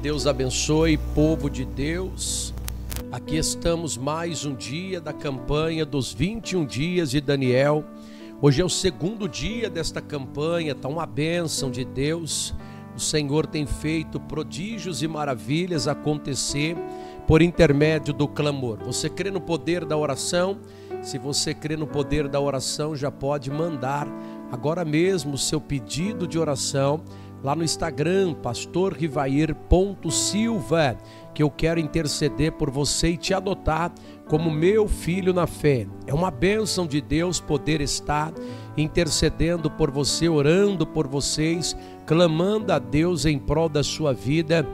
Deus abençoe, povo de Deus. Aqui estamos mais um dia da campanha dos 21 dias de Daniel. Hoje é o segundo dia desta campanha, está uma bênção de Deus. O Senhor tem feito prodígios e maravilhas acontecer por intermédio do clamor. Você crê no poder da oração? Se você crê no poder da oração, já pode mandar agora mesmo o seu pedido de oração lá no Instagram, pastorrivair.silva, que eu quero interceder por você e te adotar como meu filho na fé. É uma bênção de Deus poder estar intercedendo por você, orando por vocês, clamando a Deus em prol da sua vida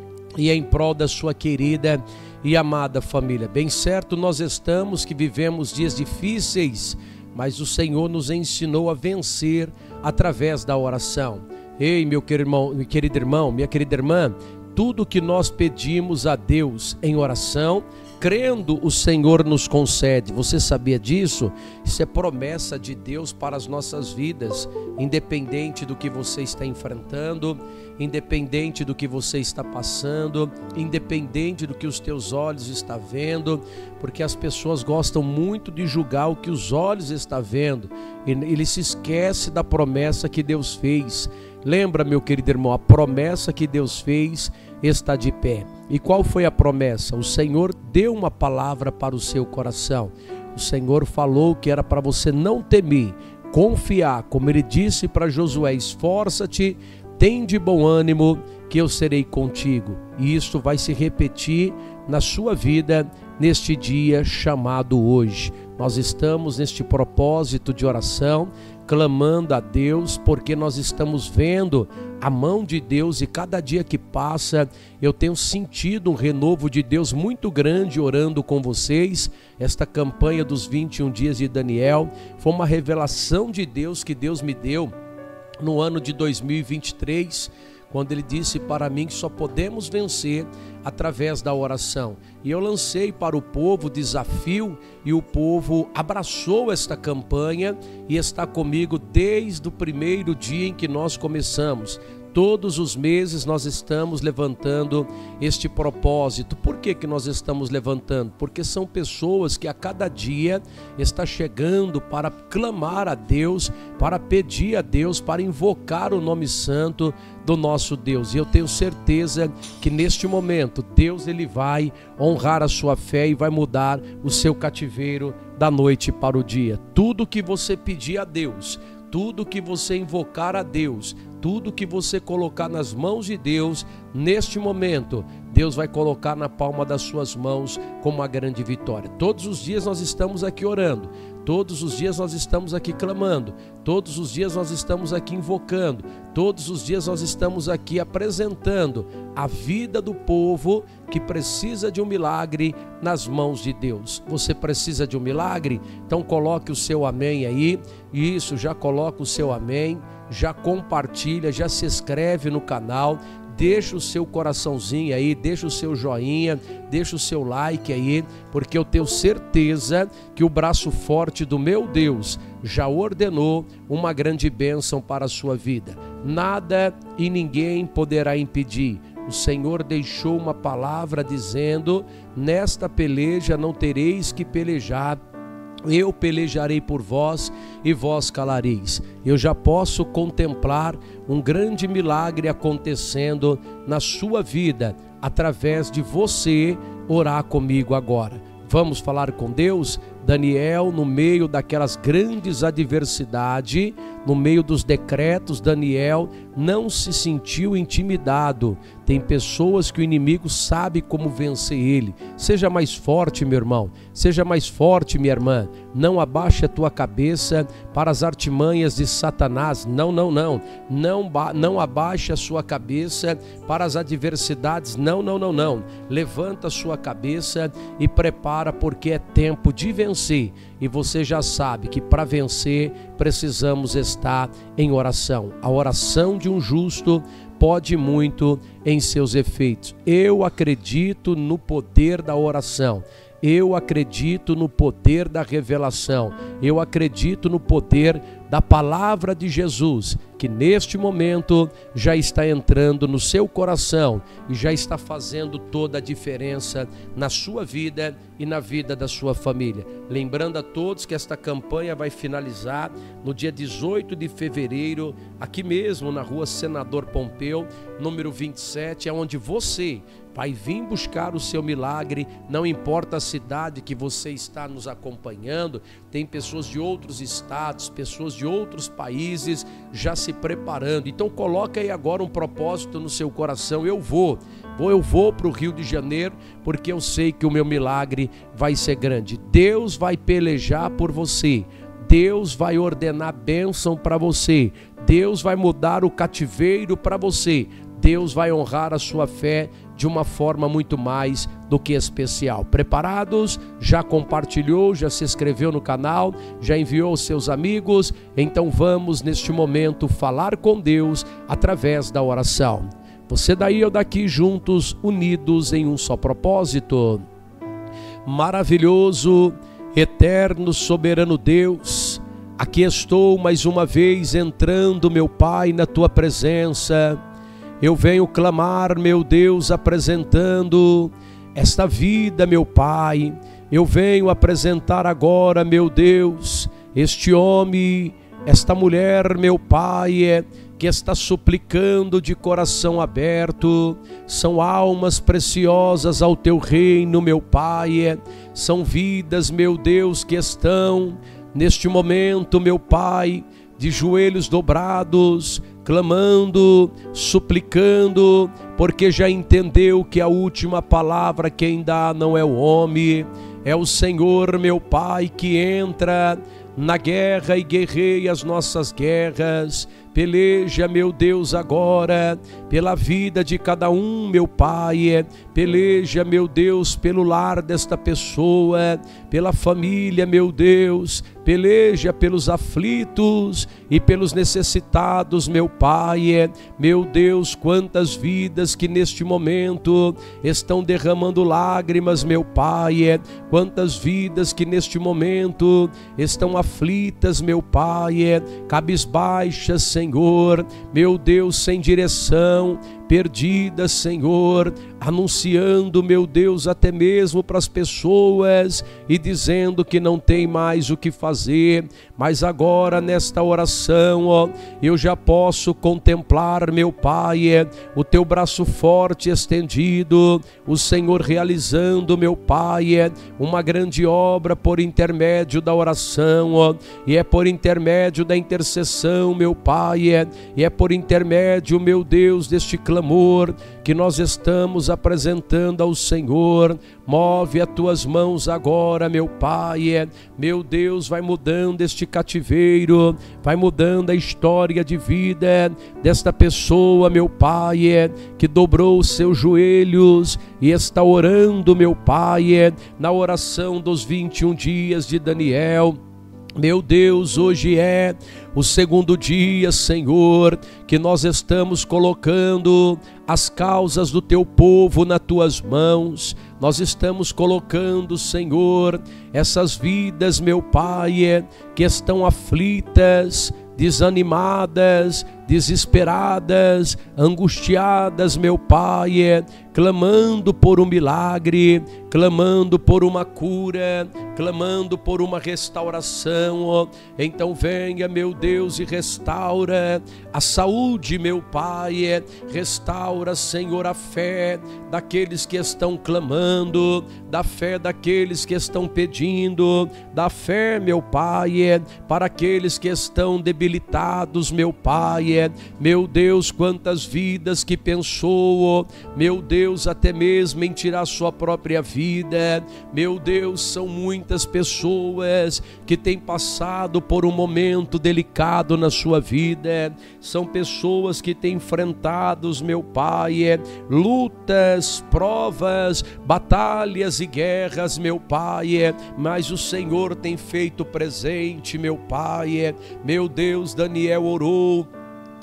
e em prol da sua querida e amada família. Bem certo, nós estamos que vivemos dias difíceis, mas o Senhor nos ensinou a vencer através da oração. Ei, meu querido irmão, minha querida irmã, tudo que nós pedimos a Deus em oração, crendo, o Senhor nos concede. Você sabia disso? Isso é promessa de Deus para as nossas vidas, independente do que você está enfrentando, independente do que você está passando, independente do que os teus olhos estão vendo, porque as pessoas gostam muito de julgar o que os olhos estão vendo, e ele se esquece da promessa que Deus fez. Lembra, meu querido irmão, a promessa que Deus fez está de pé. E qual foi a promessa? O Senhor deu uma palavra para o seu coração. O Senhor falou que era para você não temer, confiar, como ele disse para Josué: esforça-te, tem de bom ânimo, que eu serei contigo. E isso vai se repetir na sua vida neste dia chamado hoje. Nós estamos neste propósito de oração, clamando a Deus, porque nós estamos vendo a mão de Deus, e cada dia que passa eu tenho sentido um renovo de Deus muito grande orando com vocês. Esta campanha dos 21 dias de Daniel foi uma revelação de Deus que Deus me deu no ano de 2023, quando ele disse para mim que só podemos vencer através da oração. E eu lancei para o povo o desafio, e o povo abraçou esta campanha e está comigo desde o primeiro dia em que nós começamos. Todos os meses nós estamos levantando este propósito. Por que nós estamos levantando? Porque são pessoas que a cada dia está chegando para clamar a Deus, para pedir a Deus, para invocar o nome santo do nosso Deus. E eu tenho certeza que neste momento Deus ele vai honrar a sua fé e vai mudar o seu cativeiro da noite para o dia. Tudo que você pedir a Deus, tudo que você invocar a Deus, tudo que você colocar nas mãos de Deus, neste momento, Deus vai colocar na palma das suas mãos como uma grande vitória. Todos os dias nós estamos aqui orando, todos os dias nós estamos aqui clamando, todos os dias nós estamos aqui invocando, todos os dias nós estamos aqui apresentando a vida do povo que precisa de um milagre nas mãos de Deus. Você precisa de um milagre? Então coloque o seu amém aí. Isso, já coloca o seu amém, já compartilha, já se inscreve no canal, deixa o seu coraçãozinho aí, deixa o seu joinha, deixa o seu like aí, porque eu tenho certeza que o braço forte do meu Deus já ordenou uma grande bênção para a sua vida. Nada e ninguém poderá impedir. O Senhor deixou uma palavra dizendo: nesta peleja não tereis que pelejar, eu pelejarei por vós e vós calareis. Eu já posso contemplar um grande milagre acontecendo na sua vida, através de você orar comigo agora. Vamos falar com Deus? Daniel, no meio daquelas grandes adversidades, no meio dos decretos, Daniel não se sentiu intimidado. Tem pessoas que o inimigo sabe como vencer ele. Seja mais forte, meu irmão. Seja mais forte, minha irmã. Não abaixe a tua cabeça para as artimanhas de Satanás. Não. Não abaixe a sua cabeça para as adversidades. Não. Levanta a sua cabeça e prepara, porque é tempo de vencer. E você já sabe que para vencer precisamos estar em oração. A oração de um justo pode muito em seus efeitos. Eu acredito no poder da oração. Eu acredito no poder da revelação. Eu acredito no poder da palavra de Jesus, que neste momento já está entrando no seu coração e já está fazendo toda a diferença na sua vida e na vida da sua família. Lembrando a todos que esta campanha vai finalizar no dia 18 de fevereiro, aqui mesmo na rua Senador Pompeu, número 27, é onde você vai vir buscar o seu milagre. Não importa a cidade que você está nos acompanhando, tem pessoas de outros estados, pessoas de outros países já se preparando. Então coloca aí agora um propósito no seu coração: eu vou para o Rio de Janeiro, porque eu sei que o meu milagre vai ser grande. Deus vai pelejar por você, Deus vai ordenar bênção para você, Deus vai mudar o cativeiro para você, Deus vai honrar a sua fé de uma forma muito mais do que especial. Preparados? Já compartilhou? Já se inscreveu no canal? Já enviou aos seus amigos? Então vamos neste momento falar com Deus através da oração. Você daí ou daqui, juntos, unidos em um só propósito. Maravilhoso, eterno, soberano Deus, aqui estou mais uma vez entrando, meu Pai, na tua presença. Eu venho clamar, meu Deus, apresentando esta vida, meu Pai. Eu venho apresentar agora, meu Deus, este homem, esta mulher, meu Pai, que está suplicando de coração aberto. São almas preciosas ao teu reino, meu Pai. São vidas, meu Deus, que estão neste momento, meu Pai, de joelhos dobrados, clamando, suplicando, porque já entendeu que a última palavra quem dá não é o homem, é o Senhor, meu Pai, que entra na guerra e guerreia as nossas guerras. Peleja, meu Deus, agora pela vida de cada um, meu Pai. Peleja, meu Deus, pelo lar desta pessoa, pela família, meu Deus. Peleja pelos aflitos e pelos necessitados, meu Pai. Meu Deus, quantas vidas que neste momento estão derramando lágrimas, meu Pai. Quantas vidas que neste momento estão aflitas, meu Pai, cabisbaixas, Senhor, meu Deus, sem direção, perdidas, Senhor, anunciando, meu Deus, até mesmo para as pessoas e dizendo que não tem mais o que fazer. Mas agora nesta oração, ó, eu já posso contemplar, meu Pai, o teu braço forte estendido, o Senhor realizando, meu Pai, uma grande obra por intermédio da oração, ó, e é por intermédio da intercessão, meu Pai, e é por intermédio, meu Deus, deste clamor que nós estamos apresentando ao Senhor. Move as tuas mãos agora, meu Pai. Meu Deus, vai mudando este cativeiro, vai mudando a história de vida desta pessoa, meu Pai, que dobrou os seus joelhos e está orando, meu Pai, na oração dos 21 dias de Daniel. Meu Deus, hoje é o segundo dia, Senhor, que nós estamos colocando as causas do teu povo nas tuas mãos. Nós estamos colocando, Senhor, essas vidas, meu Pai, que estão aflitas, desanimadas, desesperadas, angustiadas, meu Pai, clamando por um milagre, clamando por uma cura, clamando por uma restauração. Então venha, meu Deus, e restaura a saúde, meu Pai, restaura, Senhor, a fé daqueles que estão clamando, da fé daqueles que estão pedindo, da fé, meu Pai, para aqueles que estão debilitados, meu Pai. Meu Deus, quantas vidas que pensou, meu Deus, até mesmo em tirar sua própria vida. Meu Deus, são muitas pessoas que têm passado por um momento delicado na sua vida. São pessoas que têm enfrentado, meu Pai, lutas, provas, batalhas e guerras, meu Pai, mas o Senhor tem feito presente, meu Pai. Meu Deus, Daniel orou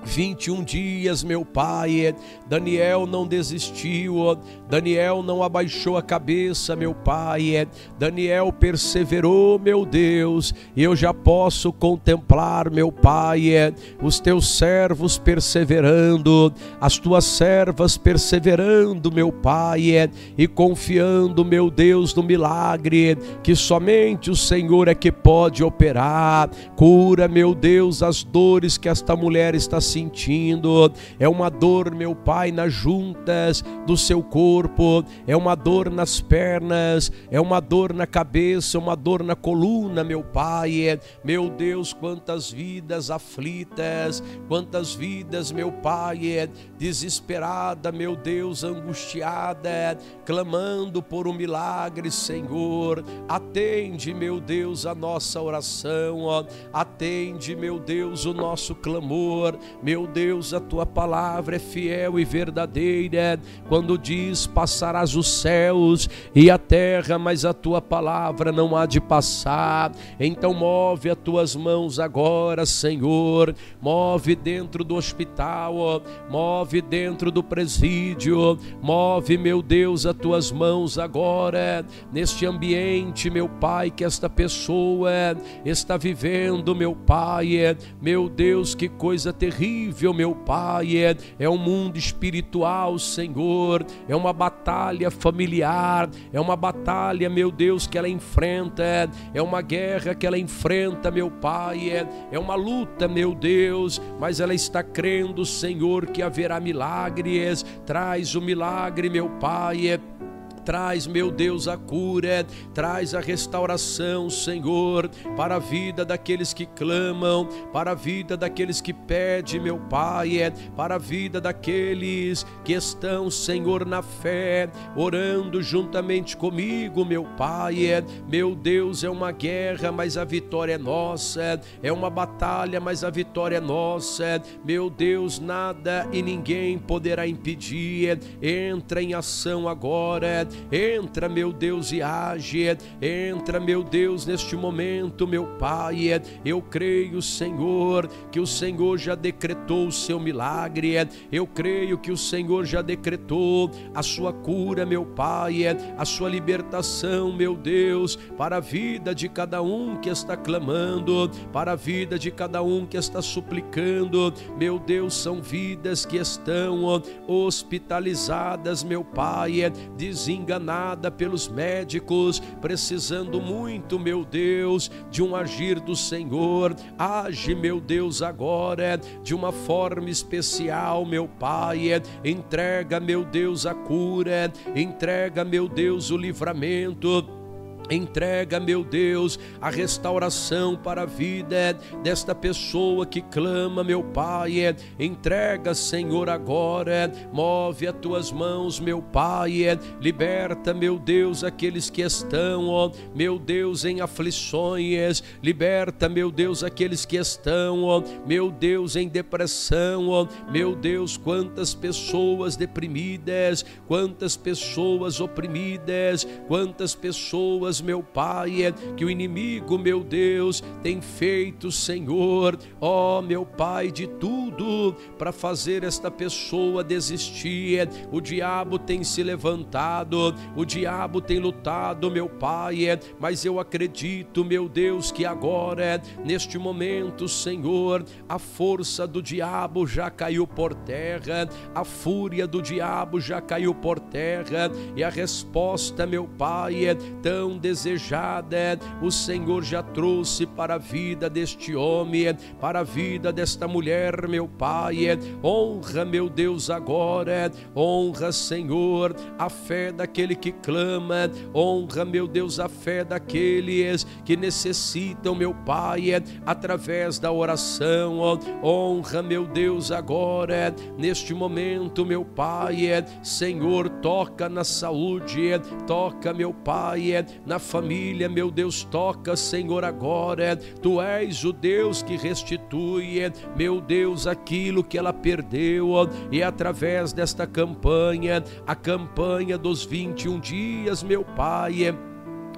21 dias, meu Pai, Daniel não desistiu, Daniel não abaixou a cabeça, meu Pai, Daniel perseverou, meu Deus, e eu já posso contemplar, meu Pai, os teus servos perseverando, as tuas servas perseverando, meu Pai, e confiando, meu Deus, no milagre, que somente o Senhor é que pode operar. Cura, meu Deus, as dores que esta mulher está sentindo. É uma dor, meu Pai, nas juntas do seu corpo, é uma dor nas pernas, é uma dor na cabeça, é uma dor na coluna, meu Pai. Meu Deus, quantas vidas aflitas, quantas vidas, meu Pai, desesperada, meu Deus, angustiada, clamando por um milagre, Senhor. Atende, meu Deus, a nossa oração, atende, meu Deus, o nosso clamor. Meu Deus, a tua palavra é fiel e verdadeira, quando diz: passarás os céus e a terra, mas a tua palavra não há de passar. Então move as tuas mãos agora, Senhor, move dentro do hospital, move dentro do presídio, move, meu Deus, as tuas mãos agora, neste ambiente, meu Pai, que esta pessoa está vivendo, meu Pai. Meu Deus, que coisa terrível, meu Pai, é um mundo espiritual, Senhor, é uma batalha familiar, é uma batalha, meu Deus, que ela enfrenta, é uma guerra que ela enfrenta, meu Pai, é uma luta, meu Deus, mas ela está crendo, Senhor, que haverá milagres. Traz o milagre, meu Pai. Traz, meu Deus, a cura, traz a restauração, Senhor, para a vida daqueles que clamam, para a vida daqueles que pedem, meu Pai, para a vida daqueles que estão, Senhor, na fé, orando juntamente comigo, meu Pai. Meu Deus, é uma guerra, mas a vitória é nossa, é uma batalha, mas a vitória é nossa. Meu Deus, nada e ninguém poderá impedir. Entra em ação agora. Entra, meu Deus, e age. Entra, meu Deus, neste momento, meu Pai. Eu creio, Senhor, que o Senhor já decretou o seu milagre. Eu creio que o Senhor já decretou a sua cura, meu Pai, a sua libertação, meu Deus, para a vida de cada um que está clamando, para a vida de cada um que está suplicando. Meu Deus, são vidas que estão hospitalizadas, meu Pai, desenganada pelos médicos, precisando muito, meu Deus, de um agir do Senhor. Age, meu Deus, agora de uma forma especial, meu Pai. Entrega, meu Deus, a cura, entrega, meu Deus, o livramento. Entrega, meu Deus, a restauração para a vida desta pessoa que clama, meu Pai. Entrega, Senhor, agora. Move as tuas mãos, meu Pai. Liberta, meu Deus, aqueles que estão, ó, meu Deus, em aflições. Liberta, meu Deus, aqueles que estão, ó, meu Deus, em depressão, ó. Meu Deus, quantas pessoas deprimidas, quantas pessoas oprimidas, quantas pessoas, meu Pai, que o inimigo, meu Deus, tem feito, Senhor, ó, meu Pai, de tudo para fazer esta pessoa desistir. O diabo tem se levantado, o diabo tem lutado, meu Pai, mas eu acredito, meu Deus, que agora, neste momento, Senhor, a força do diabo já caiu por terra, a fúria do diabo já caiu por terra, e a resposta, meu Pai, é tão desejada, o Senhor já trouxe para a vida deste homem, para a vida desta mulher, meu Pai. Honra, meu Deus, agora, honra, Senhor, a fé daquele que clama, honra, meu Deus, a fé daqueles que necessitam, meu Pai, através da oração. Honra, meu Deus, agora, neste momento, meu Pai, Senhor, toca na saúde, toca, meu Pai, na família, meu Deus, toca, Senhor, agora. Tu és o Deus que restitui, meu Deus, aquilo que ela perdeu, e através desta campanha, a campanha dos 21 dias, meu Pai,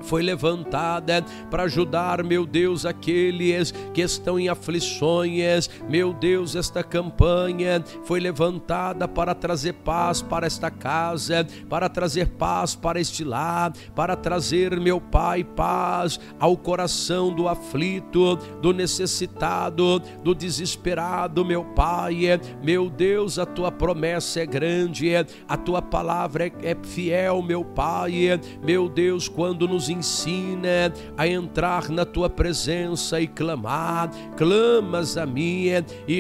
foi levantada para ajudar, meu Deus, aqueles que estão em aflições. Meu Deus, esta campanha foi levantada para trazer paz para esta casa, para trazer paz para este lar, para trazer, meu Pai, paz ao coração do aflito, do necessitado, do desesperado, meu Pai. Meu Deus, a tua promessa é grande, a tua palavra é fiel, meu Pai. Meu Deus, quando nos ensina a entrar na tua presença e clamar, clamas a mim e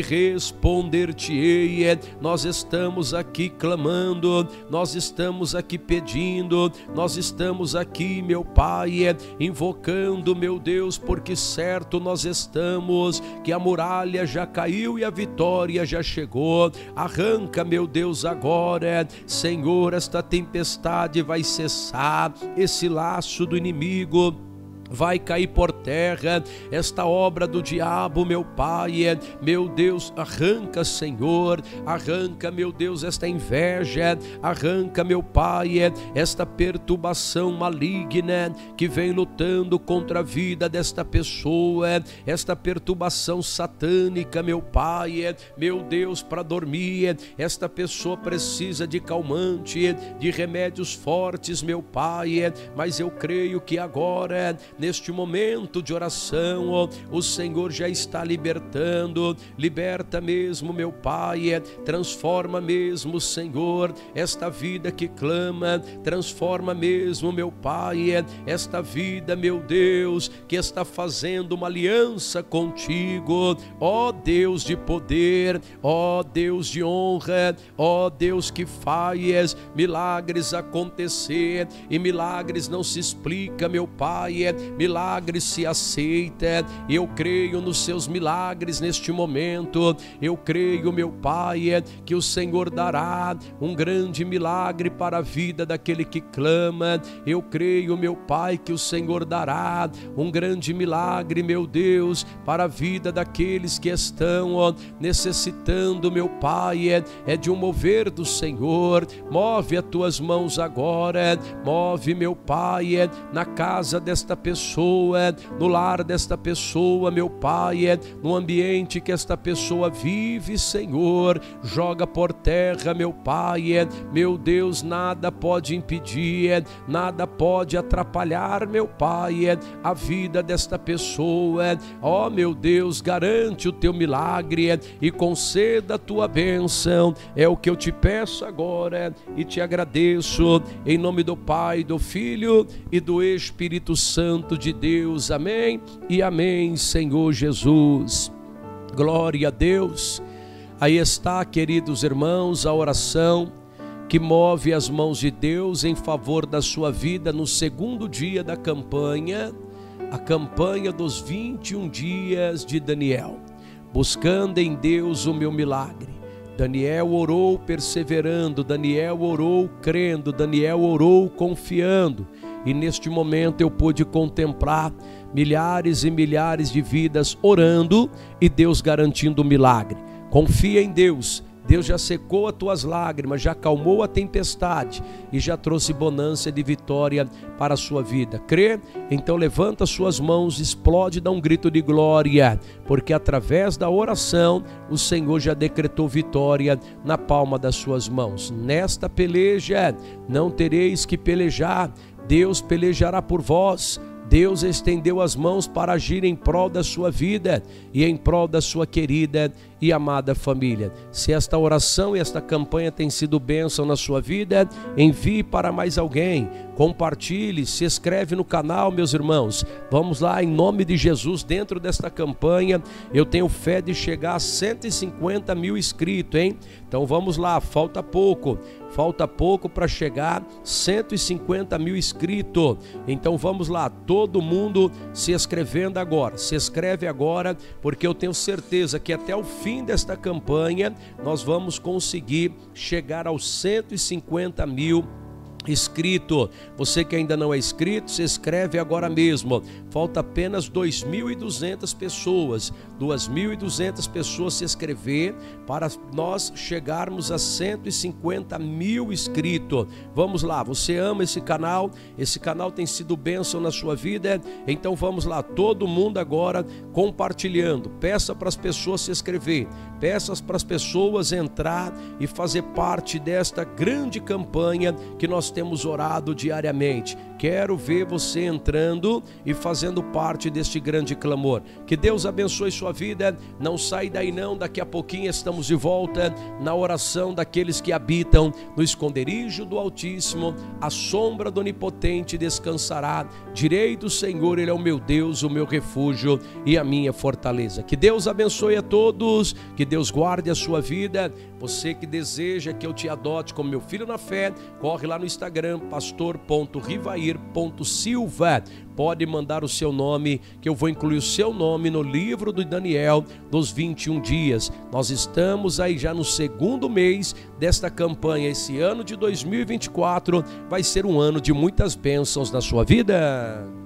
responder-te-ei. Nós estamos aqui clamando, nós estamos aqui pedindo, nós estamos aqui, meu Pai, invocando, meu Deus, porque certo nós estamos que a muralha já caiu e a vitória já chegou. Arranca, meu Deus, agora, Senhor, esta tempestade vai cessar, esse laço do inimigo vai cair por terra, esta obra do diabo, meu Pai. Meu Deus, arranca, Senhor, arranca, meu Deus, esta inveja, arranca, meu Pai, esta perturbação maligna que vem lutando contra a vida desta pessoa, esta perturbação satânica, meu Pai. Meu Deus, para dormir, esta pessoa precisa de calmante, de remédios fortes, meu Pai, mas eu creio que agora, neste momento de oração, o Senhor já está libertando. Liberta mesmo, meu Pai, transforma mesmo, Senhor, esta vida que clama, transforma mesmo, meu Pai, esta vida, meu Deus, que está fazendo uma aliança contigo, ó Deus de poder, ó Deus de honra, ó Deus que faz milagres acontecer, e milagres não se explica, meu Pai, milagres se aceita. Eu creio nos seus milagres neste momento. Eu creio, meu Pai, que o Senhor dará um grande milagre para a vida daquele que clama. Eu creio, meu Pai, que o Senhor dará um grande milagre, meu Deus, para a vida daqueles que estão necessitando, meu Pai, é de um mover do Senhor. Move as tuas mãos agora, move, meu Pai, na casa desta pessoa, no lar desta pessoa, meu Pai, no ambiente que esta pessoa vive, Senhor. Joga por terra, meu Pai, meu Deus, nada pode impedir, nada pode atrapalhar, meu Pai, a vida desta pessoa. Ó, meu Deus, garante o teu milagre e conceda a tua bênção. É o que eu te peço agora e te agradeço, em nome do Pai, do Filho e do Espírito Santo de Deus. Amém e amém, Senhor Jesus. Glória a Deus. Aí está, queridos irmãos, a oração que move as mãos de Deus em favor da sua vida no segundo dia da campanha, a campanha dos 21 dias de Daniel, buscando em Deus o meu milagre. Daniel orou perseverando, Daniel orou crendo, Daniel orou confiando, e neste momento eu pude contemplar milhares e milhares de vidas orando e Deus garantindo o milagre. Confia em Deus. Deus já secou as tuas lágrimas, já acalmou a tempestade e já trouxe bonança de vitória para a sua vida. Crê? Então levanta as suas mãos, explode, dá um grito de glória, porque através da oração o Senhor já decretou vitória na palma das suas mãos. Nesta peleja não tereis que pelejar, Deus pelejará por vós. Deus estendeu as mãos para agir em prol da sua vida e em prol da sua querida e amada família. Se esta oração e esta campanha tem sido bênção na sua vida, envie para mais alguém, compartilhe, se inscreve no canal, meus irmãos. Vamos lá, em nome de Jesus, dentro desta campanha, eu tenho fé de chegar a 150 mil inscritos, hein? Então vamos lá, falta pouco para chegar 150 mil inscritos. Então vamos lá, todo mundo se inscrevendo agora, se inscreve agora, porque eu tenho certeza que até o fim desta campanha nós vamos conseguir chegar aos 150 mil inscrito. Você que ainda não é inscrito, se inscreve agora mesmo. Falta apenas 2.200 pessoas. 2.200 pessoas se inscrever para nós chegarmos a 150 mil inscritos. Vamos lá, você ama esse canal tem sido bênção na sua vida, então vamos lá, todo mundo agora compartilhando. Peça para as pessoas se inscrever, peça para as pessoas entrar e fazer parte desta grande campanha que nós temos orado diariamente. Quero ver você entrando e fazendo parte deste grande clamor. Que Deus abençoe sua vida. Não sai daí não, daqui a pouquinho estamos de volta na oração daqueles que habitam no esconderijo do Altíssimo. A sombra do Onipotente descansará. Direi do Senhor, Ele é o meu Deus, o meu refúgio e a minha fortaleza. Que Deus abençoe a todos, que Deus guarde a sua vida. Você que deseja que eu te adote como meu filho na fé, corre lá no Instagram, pastor.rivair.silva. Pode mandar o seu nome, que eu vou incluir o seu nome no livro do Daniel dos 21 dias. Nós estamos aí já no segundo mês desta campanha. Esse ano de 2024 vai ser um ano de muitas bênçãos na sua vida.